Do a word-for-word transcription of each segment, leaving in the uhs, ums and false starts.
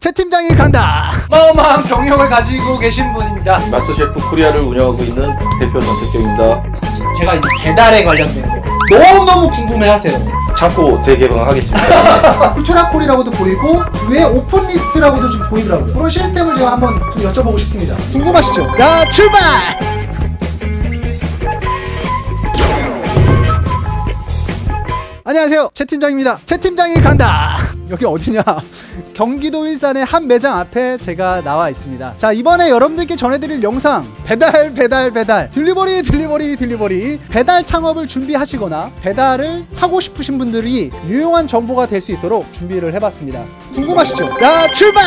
최 팀장이 간다. 어마어마한 경력을 가지고 계신 분입니다. 마스터셰프 코리아를 운영하고 있는 대표 전태경입니다. 제가 이 배달에 관련된 거 너무너무 궁금해하세요. 창고 대개방하겠습니다. 울트라콜이라고도 보이고 위에 오픈리스트라고도 좀 보이더라고요. 그런 시스템을 제가 한번 좀 여쭤보고 싶습니다. 궁금하시죠? 자, 출발! 안녕하세요, 최 팀장입니다. 최 팀장이 간다. 여기 어디냐? 경기도 일산의 한 매장 앞에 제가 나와 있습니다. 자, 이번에 여러분들께 전해드릴 영상, 배달 배달 배달 딜리버리 딜리버리 딜리버리 배달 창업을 준비하시거나 배달을 하고 싶으신 분들이 유용한 정보가 될 수 있도록 준비를 해봤습니다. 궁금하시죠? 자, 출발!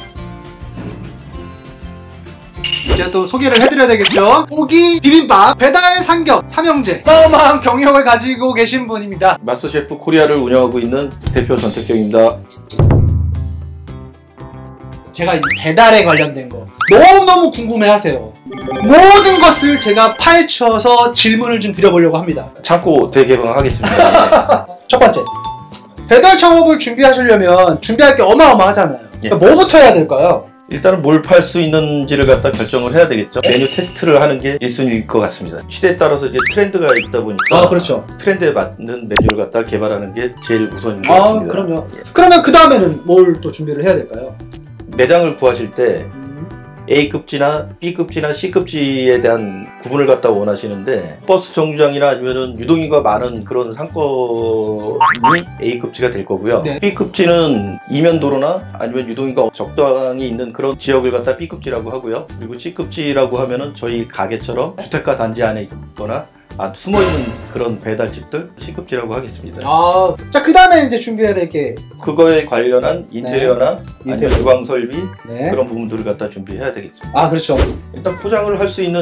이제 또 소개를 해드려야 되겠죠. 고기 비빔밥 배달 삼겹 삼형제 어마어마한 경력을 가지고 계신 분입니다. 마스터셰프 코리아를 운영하고 있는 대표 전태경입니다. 제가 이 배달에 관련된 거 너무너무 궁금해하세요. 모든 것을 제가 파헤쳐서 질문을 좀 드려보려고 합니다. 창고 대개방하겠습니다. 첫 번째, 배달 창업을 준비하시려면 준비할 게 어마어마하잖아요. 예. 뭐부터 해야 될까요? 일단은 뭘 팔 수 있는지를 갖다 결정을 해야 되겠죠. 메뉴 테스트를 하는 게 일 순위일 것 같습니다. 시대에 따라서 이제 트렌드가 있다 보니까 아, 그렇죠. 트렌드에 맞는 메뉴를 갖다 개발하는 게 제일 우선인 것 아, 같습니다. 그럼요. 예. 그러면 그 다음에는 뭘 또 준비를 해야 될까요? 매장을 구하실 때 A급지나 B급지나 C급지에 대한 구분을 갖다 원하시는데 버스 정류장이나 아니면은 유동인구가 많은 그런 상권이 A급지가 될 거고요. 네. B급지는 이면도로나 아니면 유동인구가 적당히 있는 그런 지역을 갖다 B급지라고 하고요. 그리고 C급지라고 하면은 저희 가게처럼 주택가 단지 안에 있거나 아, 숨어있는 그런 배달집들 C급지라고 하겠습니다. 아, 자, 그 다음에 이제 준비해야 될 게 그거에 관련한 인테리어나 네. 아니면 인테리어. 주방 설비 네. 그런 부분들을 갖다 준비해야 되겠습니다. 아, 그렇죠. 일단 포장을 할 수 있는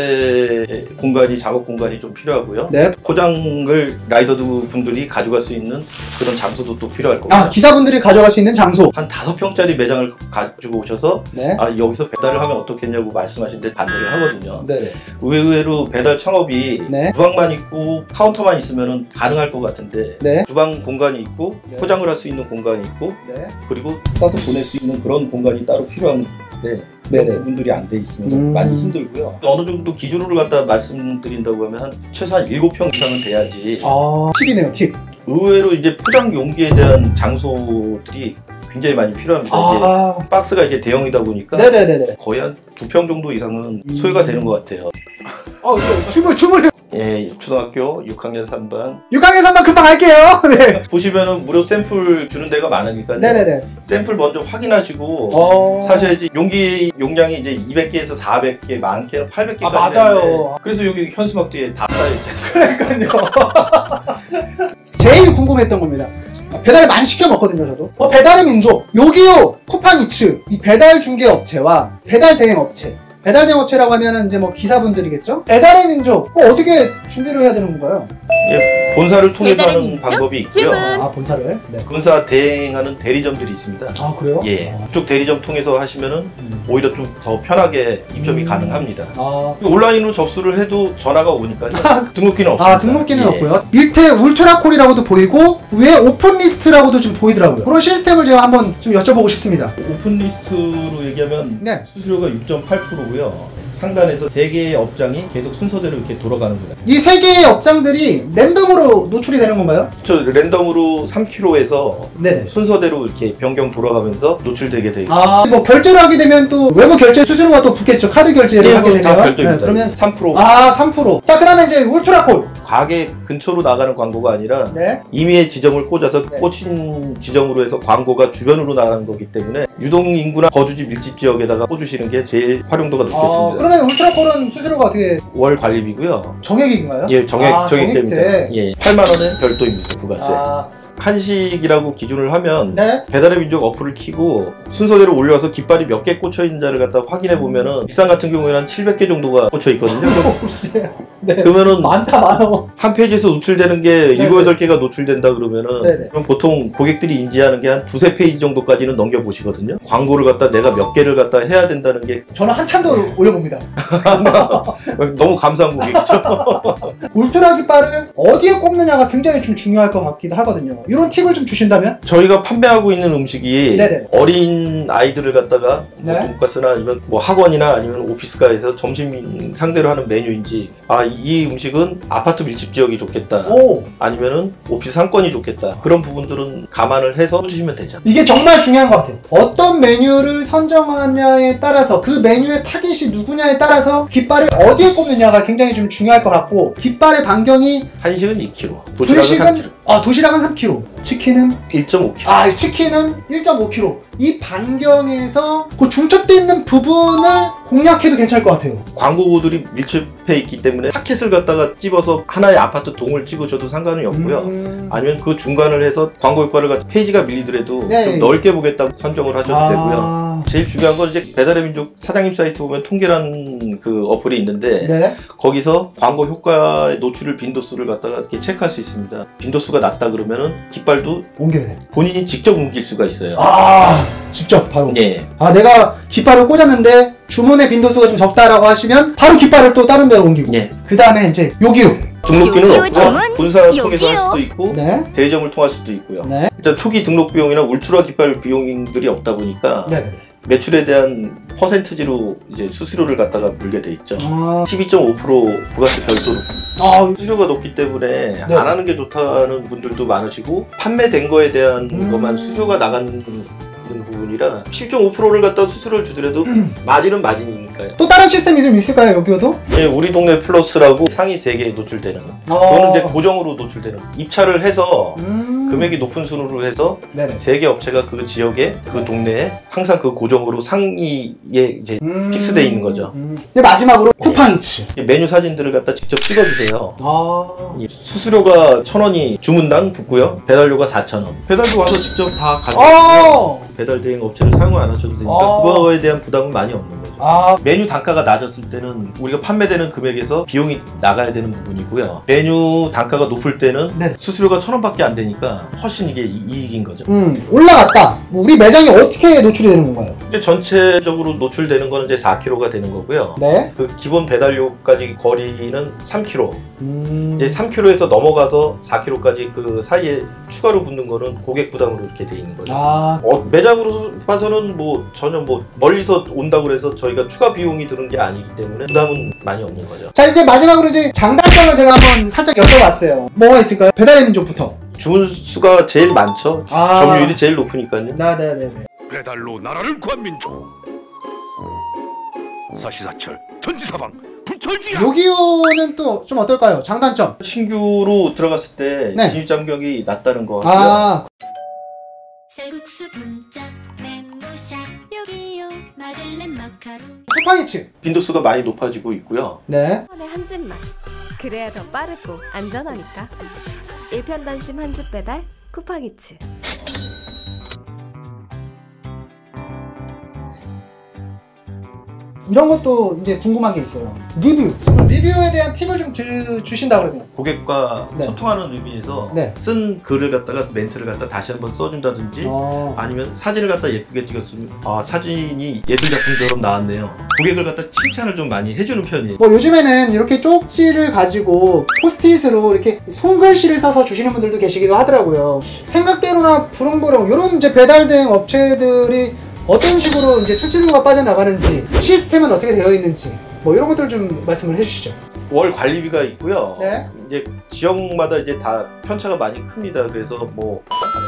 작업대 공간이 작업 공간이 좀 필요하고요. 네. 포장을 라이더 분들이 가져갈 수 있는 그런 장소도 또 필요할 거고요. 아, 기사분들이 가져갈 수 있는 장소. 한 다섯 평짜리 매장을 가지고 오셔서 네. 아 여기서 배달을 하면 어떻겠냐고 말씀하시는데 반대를 하거든요. 네. 의외로 배달 창업이 네. 주방만 있고 카운터만 있으면 가능할 것 같은데 네. 주방 공간이 있고 네. 포장을 할 수 있는 공간이 있고 네. 그리고 따로 보낼 수 있는 그런 공간이 따로 필요한데 그런 네네. 부분들이 안 돼 있으면 음. 많이 힘들고요. 어느 정도 기준으로 갖다 말씀드린다고 하면 한 최소한 일곱 평 이상은 돼야지. 아, 팁이네요, 팁. 의외로 이제 포장 용기에 대한 장소들이 굉장히 많이 필요합니다. 아. 이게 박스가 이제 대형이다 보니까 네네네네. 거의 한 두 평 정도 이상은 음. 소요가 되는 것 같아요. 어, 이거 주문, 주문. 예, 초등학교 육 학년 삼 반. 육 학년 삼 반 금방 할게요. 네. 보시면은 무료 샘플 주는 데가 많으니까 네네네. 샘플 먼저 확인하시고 어. 사셔야지. 용기 용량이 이제 이백 개에서 사백 개, 많게는 팔백 개까지 아, 맞아요. 그래서 여기 현수막 뒤에 다 쌓여있지 않습니까? 그러니까요. 제일 궁금했던 겁니다. 배달을 많이 시켜 먹거든요, 저도. 어, 배달의 민족, 요기요, 쿠팡이츠, 이 배달 중개 업체와 배달 대행 업체. 배달 대행 업체라고 하면은 이제 뭐 기사분들이겠죠? 배달의 민족, 어, 어떻게 준비를 해야 되는 건가요? 예, 본사를 통해서 하는 민족? 방법이 있고요. 아, 본사를? 네. 본사 대행하는 대리점들이 있습니다. 아, 그래요? 예, 그쪽 대리점 통해서 하시면은 오히려 좀 더 편하게 입점이 음. 가능합니다. 아, 온라인으로 접수를 해도 전화가 오니까요. 등록기는 없습니다. 아, 등록기는 예. 없고요. 밑에 울트라콜이라고도 보이고 위에 오픈리스트라고도 좀 보이더라고요. 그런 시스템을 제가 한번 좀 여쭤보고 싶습니다. 오픈리스트로 얘기하면 네. 수수료가 육 점 팔 퍼센트고요. 상단에서 세 개의 업장이 계속 순서대로 이렇게 돌아가는 거예요. 이 세 개의 업장들이 랜덤으로 노출이 되는 건가요? 저 랜덤으로 삼 킬로미터에서 네네. 순서대로 이렇게 변경 돌아가면서 노출되게 되어 있어요. 아, 뭐 결제를 하게 되면 또 외부 결제 수수료가 또 붙겠죠. 카드 결제를 네, 하게 그건 다 되면. 별도입니다. 그러면 삼 퍼센트. 아, 삼 퍼센트. 자, 그다음에 이제 울트라콜. 가게 근처로 나가는 광고가 아니라 네. 임의의 지점을 꽂아서 네. 꽂힌 지점으로 해서 광고가 주변으로 나가는 거기 때문에 유동 인구나 거주지 밀집 지역에다가 꽂으시는 게 제일 활용도가 높겠습니다. 어, 그러면 울트라콜은 수수료가 어떻게 월 관리비고요. 정액인가요? 예, 정액 아, 정액제입니다. 정액제. 예, 팔만 원은 별도입니다. 부가세. 아, 한식이라고 기준을 하면 네. 배달의 민족 어플을 키고 순서대로 올려서 깃발이 몇 개 꽂혀 있는지를 갖다 확인해 보면은 일산 같은 경우에는 한 칠백 개 정도가 꽂혀 있거든요. 네. 그러면은 많다, 많어. 한 페이지에서 노출되는 게 일곱, 여덟 개가 노출된다 그러면은 네네. 그럼 보통 고객들이 인지하는 게 한 두세 페이지 정도까지는 넘겨보시거든요. 광고를 갖다 내가 몇 개를 갖다 해야 된다는 게 저는 한참 더 올려봅니다. 너무 감사한 고객이죠. 울트라 깃발을 어디에 꼽느냐가 굉장히 좀 중요할 것 같기도 하거든요. 이런 팁을 좀 주신다면? 저희가 판매하고 있는 음식이 네네. 어린 아이들을 갖다가 뭐 네. 돈가스나 아니면 뭐 학원이나 아니면 오피스가에서 점심 상대로 하는 메뉴인지, 아, 이 음식은 아파트 밀집 지역이 좋겠다, 오. 아니면은 오피스 상권이 좋겠다, 그런 부분들은 감안을 해서 주시면 되죠. 이게 정말 중요한 것 같아요. 어떤 메뉴를 선정하냐에 따라서, 그 메뉴의 타겟이 누구냐에 따라서 깃발을 어디에 꼽느냐가 굉장히 좀 중요할 것 같고, 깃발의 반경이 한식은 이 킬로그램, 도시락은 삼 분식은 킬로그램, 아, 도시락은 삼 킬로그램, 치킨은 일 점 오 킬로그램. 아, 치킨은 일 점 오 킬로그램. 이 반경에서 그 중첩되어 있는 부분을 공략해도 괜찮을 것 같아요. 광고들이 밀집해 있기 때문에 타켓을 갖다가 찝어서 하나의 아파트 동을 찍으셔도 상관이 없고요. 음... 아니면 그 중간을 해서 광고 효과를 갖다 페이지가 밀리더라도 네, 좀 네. 넓게 보겠다고 선정을 하셔도 아... 되고요. 제일 중요한 건 이제 배달의 민족 사장님 사이트 보면 통계라는 그 어플이 있는데, 네. 거기서 광고 효과의 노출을 빈도수를 갖다가 이렇게 체크할 수 있습니다. 빈도수가 낮다 그러면은 깃발도 옮겨야 돼. 본인이 직접 옮길 수가 있어요. 아, 직접 바로. 예. 아, 내가 깃발을 꽂았는데 주문의 빈도수가 좀 적다라고 하시면 바로 깃발을 또 다른 데로 옮기고. 예. 그 다음에 이제 요기요. 등록비는 요기요 없고요. 주문? 본사를 요기요. 통해서 할 수도 있고 네. 대리점을 통할 수도 있고요. 네. 일단 초기 등록 비용이나 울트라 깃발 비용들이 없다 보니까 네. 네. 매출에 대한 퍼센트지로 이제 수수료를 갖다가 물게 돼 있죠. 아, 십이 점 오 퍼센트 부가세 별도로. 아, 수수료가 높기 때문에 네. 안 하는 게 좋다는 분들도 많으시고, 판매된 거에 대한 음. 것만 수수료가 나가는 부분이라 십이 점 오 퍼센트를 갖다 수수료를 주더라도 마진은 마진이니까요. 또 다른 시스템이 좀 있을까요, 요기요도? 예, 우리 동네 플러스라고 상위 세 개에 노출되는 거. 어. 그거는 이제 고정으로 노출되는 거. 입찰을 해서 음. 금액이 높은 순으로 해서 네네. 세 개 업체가 그 지역에, 그 동네에 항상 그 고정으로 상위에 이제 음. 픽스돼 있는 거죠. 음. 이제 마지막으로 쿠팡이츠. 메뉴 사진들을 갖다 직접 찍어주세요. 아. 예, 수수료가 천 원이 주문당 붙고요. 배달료가 사천 원. 배달도 와서 직접 다 가져가고요. 어. 배달 대행 업체를 사용을 안 하셔도 되니까 어. 그거에 대한 부담은 많이 없는 거죠. 아. 메뉴 단가가 낮았을 때는 우리가 판매되는 금액에서 비용이 나가야 되는 부분이고요. 메뉴 단가가 높을 때는 네. 수수료가 천 원밖에 안 되니까 훨씬 이게 이- 이익인 거죠. 음, 올라갔다. 우리 매장이 어떻게 노출이 되는 건가요? 근데 전체적으로 노출되는 거는 이제 사 킬로그램가 되는 거고요. 네. 그 기본 배달료까지 거리는 삼 킬로그램. 음. 이제 삼 킬로그램에서 넘어가서 사 킬로그램까지 그 사이에 추가로 붙는 거는 고객 부담으로 이렇게 돼 있는 거죠. 아. 어, 매장으로 봐서는 뭐 전혀 뭐 멀리서 온다고 해서 저희가 추가 비용이 드는 게 아니기 때문에 부담은 많이 없는 거죠. 자, 이제 마지막으로 이제 장단점을 제가 한번 살짝 여쭤봤어요. 뭐가 있을까요? 배달의 민족부터. 주문 수가 제일 많죠. 아. 점유율이 제일 높으니까요. 네네네네. 배달로 나라를 구한 민족. 사시사철 천지사방 부철주야. 요기요는 또 좀 어떨까요? 장단점. 신규로 들어갔을 때 네. 진입 장벽이 낮다는 거 같고요. 아. 쌀국수 분짜 멘보샤 요기요 마들렌 마카롱 쿠팡이츠. 빈도수가 많이 높아지고 있고요. 네. 번에 한 집만. 그래야 더 빠르고 안전하니까. 일편단심 한 집 배달 쿠팡이츠. 이런 것도 이제 궁금한 게 있어요. 리뷰. 리뷰에 대한 팁을 좀 드, 주신다 그러면. 고객과 네. 소통하는 의미에서 네. 쓴 글을 갖다가 멘트를 갖다 다시 한번 써준다든지 어. 아니면 사진을 갖다 예쁘게 찍었으면 아 사진이 예술 작품처럼 나왔네요. 고객을 갖다 칭찬을 좀 많이 해주는 편이에요. 뭐 요즘에는 이렇게 쪽지를 가지고 포스트잇으로 이렇게 손글씨를 써서 주시는 분들도 계시기도 하더라고요. 생각대로나 부릉부릉 이런 이제 배달 대행 업체들이 어떤 식으로 이제 수수료가 빠져나가는지, 시스템은 어떻게 되어 있는지, 뭐 이런 것들 좀 말씀을 해주시죠. 월 관리비가 있고요. 네. 이제 지역마다 이제 다 편차가 많이 큽니다. 그래서 뭐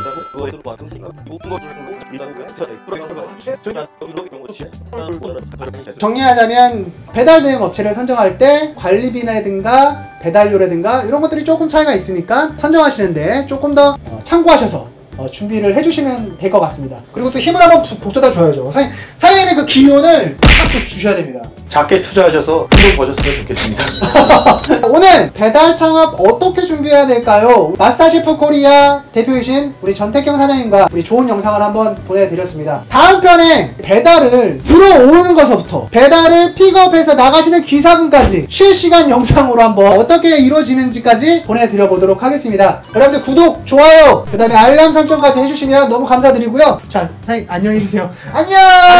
정리하자면 배달 대행 업체를 선정할 때 관리비라든가 배달료라든가 이런 것들이 조금 차이가 있으니까 선정하시는데 조금 더 어, 참고하셔서 어, 준비를 해주시면 될 것 같습니다. 그리고 또 힘을 한번 북돋아 줘야죠. 사장님, 사장님의 그 기운을 딱 또 주셔야 됩니다. 작게 투자하셔서 큰 돈 버셨으면 좋겠습니다. 오늘 배달 창업 어떻게 준비해야 될까요? 마스터셰프 코리아 대표이신 우리 전태경 사장님과 우리 좋은 영상을 한번 보내드렸습니다. 다음 편에 배달을 들어오는 것부터 배달을 픽업해서 나가시는 기사분까지 실시간 영상으로 한번 어떻게 이루어지는지까지 보내드려보도록 하겠습니다. 여러분들 구독, 좋아요, 그 다음에 알람 설정까지 해주시면 너무 감사드리고요. 자, 사장님 안녕해주세요. 안녕!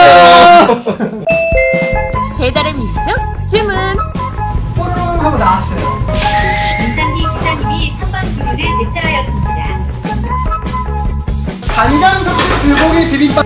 배달의 민족 주문. 뽀로롱 하고 나왔어요. 임상기 기사님이 삼 번 주문을 배차하였습니다. 간장 섭취 불고기 비빔밥